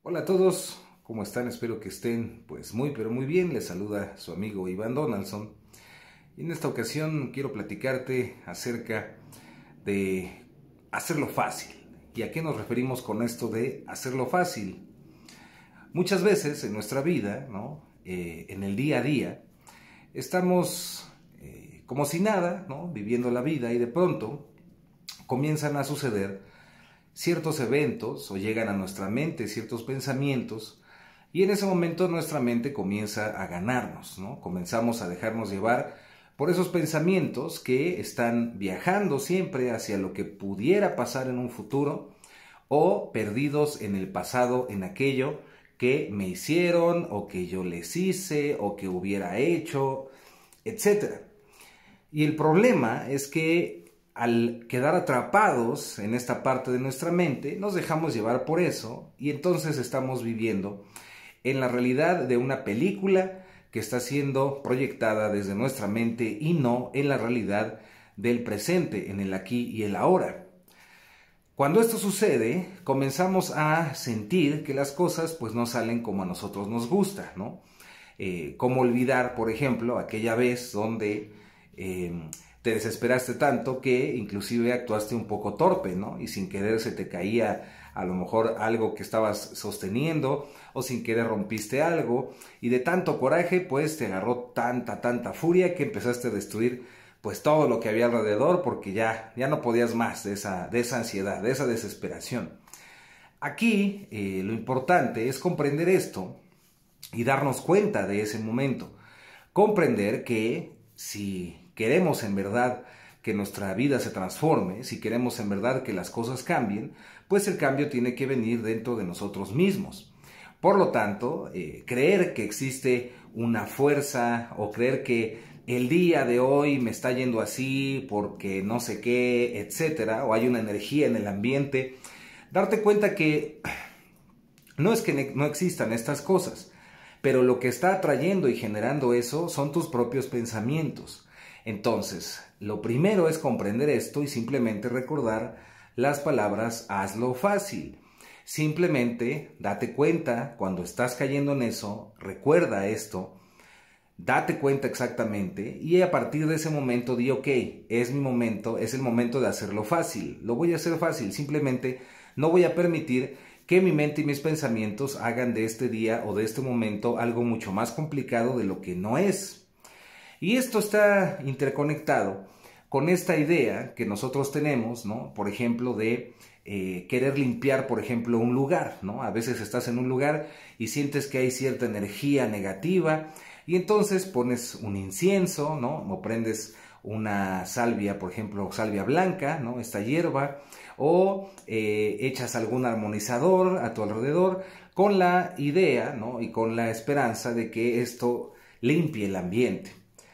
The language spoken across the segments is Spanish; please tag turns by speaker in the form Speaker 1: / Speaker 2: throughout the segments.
Speaker 1: Hola a todos, ¿cómo están? Espero que estén pues muy pero muy bien. Les saluda su amigo Iván Donaldson. Y en esta ocasión quiero platicarte acerca de hacerlo fácil. ¿Y a qué nos referimos con esto de hacerlo fácil? Muchas veces en nuestra vida, ¿no? En el día a día, estamos como si nada, ¿no? Viviendo la vida y de pronto comienzan a suceder ciertos eventos o llegan a nuestra mente ciertos pensamientos y en ese momento nuestra mente comienza a ganarnos, ¿no? Comenzamos a dejarnos llevar por esos pensamientos que están viajando siempre hacia lo que pudiera pasar en un futuro o perdidos en el pasado, en aquello que me hicieron o que yo les hice o que hubiera hecho, etcétera. Y el problema es que al quedar atrapados en esta parte de nuestra mente, nos dejamos llevar por eso y entonces estamos viviendo en la realidad de una película que está siendo proyectada desde nuestra mente y no en la realidad del presente, en el aquí y el ahora. Cuando esto sucede, comenzamos a sentir que las cosas pues no salen como a nosotros nos gusta, ¿no? Cómo olvidar, por ejemplo, aquella vez donde te desesperaste tanto que inclusive actuaste un poco torpe, ¿no? Y sin querer se te caía a lo mejor algo que estabas sosteniendo o sin querer rompiste algo y de tanto coraje pues te agarró tanta furia que empezaste a destruir pues todo lo que había alrededor porque ya no podías más de esa ansiedad, de esa desesperación. Aquí lo importante es comprender esto y darnos cuenta de ese momento. Comprender que si queremos en verdad que nuestra vida se transforme, si queremos en verdad que las cosas cambien, pues el cambio tiene que venir dentro de nosotros mismos. Por lo tanto, creer que existe una fuerza o creer que el día de hoy me está yendo así porque no sé qué, etcétera, o hay una energía en el ambiente, darte cuenta que no es que no existan estas cosas, pero lo que está atrayendo y generando eso son tus propios pensamientos. Entonces, lo primero es comprender esto y simplemente recordar las palabras hazlo fácil. Simplemente date cuenta cuando estás cayendo en eso, recuerda esto, date cuenta exactamente y a partir de ese momento di ok, es mi momento, es el momento de hacerlo fácil. Lo voy a hacer fácil, simplemente no voy a permitir que mi mente y mis pensamientos hagan de este día o de este momento algo mucho más complicado de lo que no es. Y esto está interconectado con esta idea que nosotros tenemos, ¿no? Por ejemplo, de querer limpiar, por ejemplo, un lugar, ¿no? A veces estás en un lugar y sientes que hay cierta energía negativa y entonces pones un incienso, ¿no? O prendes una salvia, por ejemplo, salvia blanca, ¿no? Esta hierba, o echas algún armonizador a tu alrededor con la idea, ¿no? Y con la esperanza de que esto limpie el ambiente.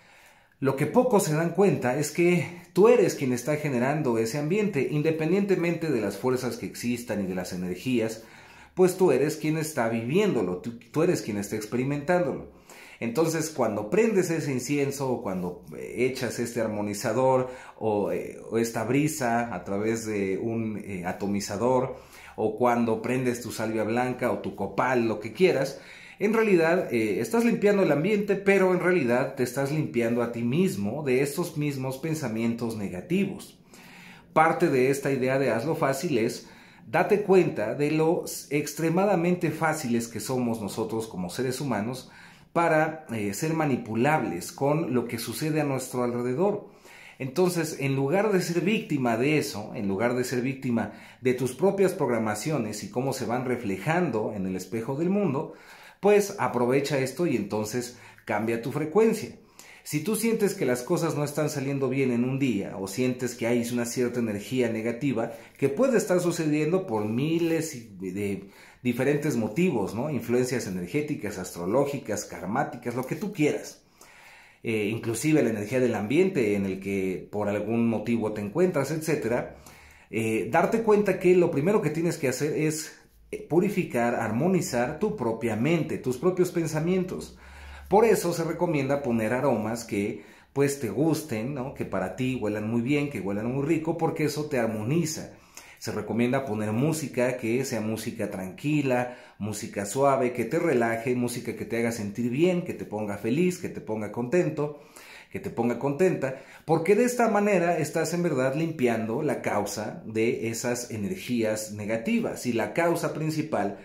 Speaker 1: Lo que pocos se dan cuenta es que tú eres quien está generando ese ambiente, independientemente de las fuerzas que existan y de las energías, pues tú eres quien está viviéndolo, tú eres quien está experimentándolo. Entonces, cuando prendes ese incienso o cuando echas este armonizador o esta brisa a través de un atomizador o cuando prendes tu salvia blanca o tu copal, lo que quieras, en realidad estás limpiando el ambiente, pero en realidad te estás limpiando a ti mismo de estos mismos pensamientos negativos. Parte de esta idea de hazlo fácil es date cuenta de lo extremadamente fáciles que somos nosotros como seres humanos para ser manipulables con lo que sucede a nuestro alrededor. Entonces, en lugar de ser víctima de eso, en lugar de ser víctima de tus propias programaciones y cómo se van reflejando en el espejo del mundo, pues aprovecha esto y entonces cambia tu frecuencia. Si tú sientes que las cosas no están saliendo bien en un día o sientes que hay una cierta energía negativa que puede estar sucediendo por miles de diferentes motivos, ¿no? Influencias energéticas, astrológicas, karmáticas, lo que tú quieras. Inclusive la energía del ambiente en el que por algún motivo te encuentras, etc. Darte cuenta que lo primero que tienes que hacer es purificar, armonizar tu propia mente, tus propios pensamientos. Por eso se recomienda poner aromas que pues te gusten, ¿no? Que para ti huelan muy bien, que huelan muy rico, porque eso te armoniza. Se recomienda poner música que sea música tranquila, música suave, que te relaje, música que te haga sentir bien, que te ponga feliz, que te ponga contento, que te ponga contenta, porque de esta manera estás en verdad limpiando la causa de esas energías negativas, y la causa principal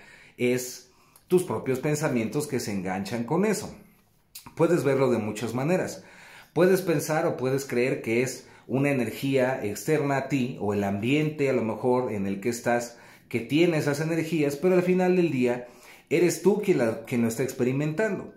Speaker 1: es tus propios pensamientos que se enganchan con eso. Puedes verlo de muchas maneras. Puedes pensar o puedes creer que es una energía externa a ti, o el ambiente a lo mejor en el que estás, que tiene esas energías, pero al final del día eres tú quien lo está experimentando.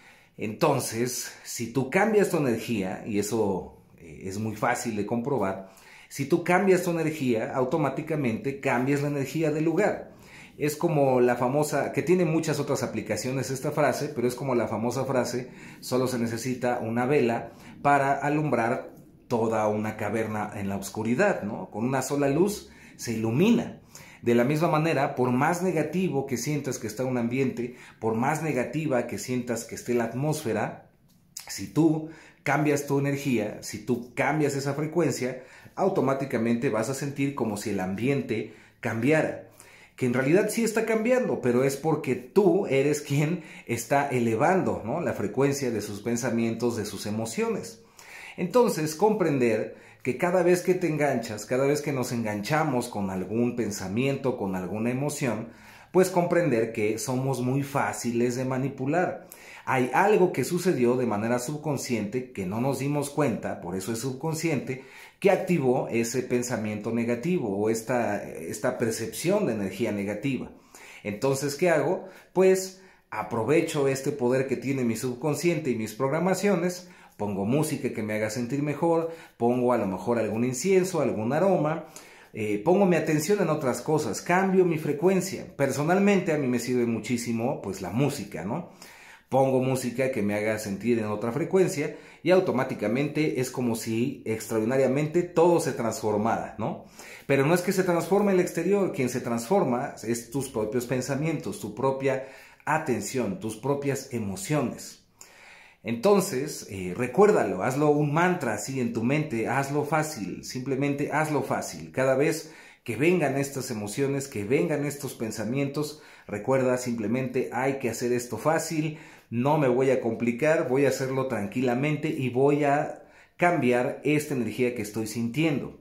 Speaker 1: Entonces, si tú cambias tu energía, y eso es muy fácil de comprobar, si tú cambias tu energía, automáticamente cambias la energía del lugar. Es como la famosa, que tiene muchas otras aplicaciones esta frase, pero es como la famosa frase: solo se necesita una vela para alumbrar toda una caverna en la oscuridad, ¿no? Con una sola luz se ilumina. De la misma manera, por más negativo que sientas que está un ambiente, por más negativa que sientas que esté la atmósfera, si tú cambias tu energía, si tú cambias esa frecuencia, automáticamente vas a sentir como si el ambiente cambiara. Que en realidad sí está cambiando, pero es porque tú eres quien está elevando, ¿no?, la frecuencia de sus pensamientos, de sus emociones. Entonces, comprender que cada vez que te enganchas, cada vez que nos enganchamos con algún pensamiento, con alguna emoción, pues comprender que somos muy fáciles de manipular. Hay algo que sucedió de manera subconsciente que no nos dimos cuenta, por eso es subconsciente, que activó ese pensamiento negativo o esta percepción de energía negativa. Entonces, ¿qué hago? Pues aprovecho este poder que tiene mi subconsciente y mis programaciones. Pongo música que me haga sentir mejor, pongo a lo mejor algún incienso, algún aroma, pongo mi atención en otras cosas, cambio mi frecuencia. Personalmente a mí me sirve muchísimo pues la música, ¿no? Pongo música que me haga sentir en otra frecuencia y automáticamente es como si extraordinariamente todo se transformara, ¿no? Pero no es que se transforme el exterior, quien se transforma es tus propios pensamientos, tu propia atención, tus propias emociones. Entonces, recuérdalo, hazlo un mantra así en tu mente, hazlo fácil, simplemente hazlo fácil. Cada vez que vengan estas emociones, que vengan estos pensamientos, recuerda simplemente hay que hacer esto fácil, no me voy a complicar, voy a hacerlo tranquilamente y voy a cambiar esta energía que estoy sintiendo.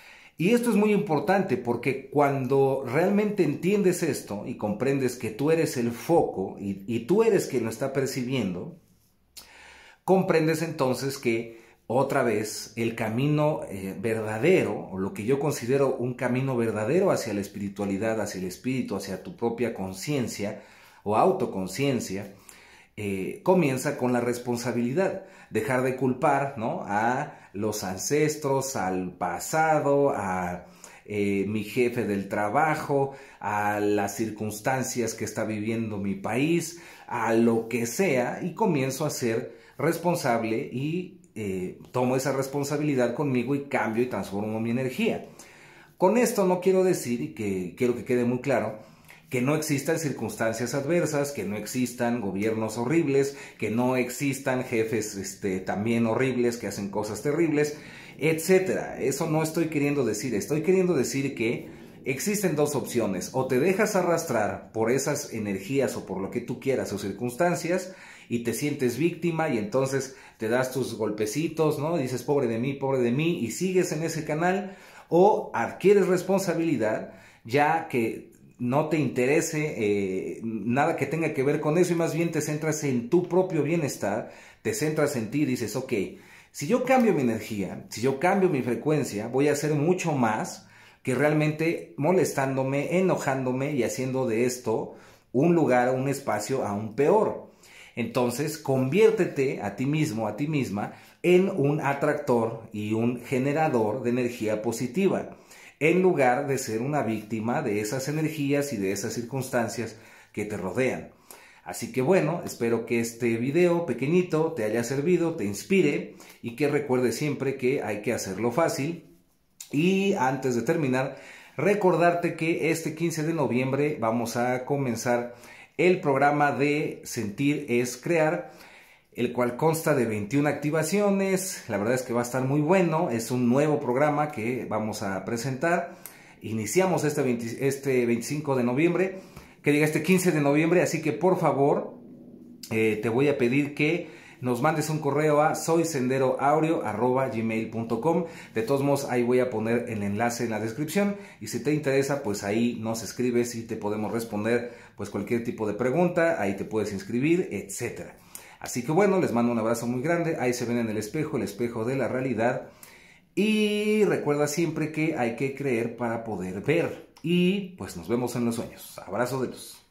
Speaker 1: Y esto es muy importante porque cuando realmente entiendes esto y comprendes que tú eres el foco y tú eres quien lo está percibiendo, comprendes entonces que otra vez el camino verdadero, o lo que yo considero un camino verdadero hacia la espiritualidad, hacia el espíritu, hacia tu propia conciencia o autoconciencia, comienza con la responsabilidad. Dejar de culpar, ¿no?, a los ancestros, al pasado, a mi jefe del trabajo, a las circunstancias que está viviendo mi país, a lo que sea, y comienzo a ser responsable y tomo esa responsabilidad conmigo y cambio y transformo mi energía. Con esto no quiero decir, y que quiero que quede muy claro, que no existan circunstancias adversas, que no existan gobiernos horribles, que no existan jefes también horribles que hacen cosas terribles, etcétera. Eso no estoy queriendo decir. Estoy queriendo decir que existen dos opciones: o te dejas arrastrar por esas energías o por lo que tú quieras o circunstancias y te sientes víctima y entonces te das tus golpecitos, ¿no? Dices pobre de mí y sigues en ese canal, o adquieres responsabilidad ya que no te interese nada que tenga que ver con eso y más bien te centras en tu propio bienestar, te centras en ti y dices, ok, si yo cambio mi energía, si yo cambio mi frecuencia, voy a hacer mucho más que realmente molestándome, enojándome y haciendo de esto un lugar, un espacio aún peor. Entonces, conviértete a ti mismo, a ti misma, en un atractor y un generador de energía positiva, en lugar de ser una víctima de esas energías y de esas circunstancias que te rodean. Así que bueno, espero que este video pequeñito te haya servido, te inspire y que recuerdes siempre que hay que hacerlo fácil. Y antes de terminar, recordarte que este 15 de noviembre vamos a comenzar el programa de Sentir es Crear, el cual consta de 21 activaciones. La verdad es que va a estar muy bueno, es un nuevo programa que vamos a presentar iniciamos este 25 de noviembre, que diga este 15 de noviembre, así que por favor te voy a pedir que nos mandes un correo a soysenderoaureo@gmail.com. De todos modos, ahí voy a poner el enlace en la descripción y si te interesa, pues ahí nos escribes y te podemos responder pues cualquier tipo de pregunta, ahí te puedes inscribir, etcétera. Así que bueno, les mando un abrazo muy grande, ahí se ven en el espejo de la realidad y recuerda siempre que hay que creer para poder ver y pues nos vemos en los sueños. Abrazo de luz.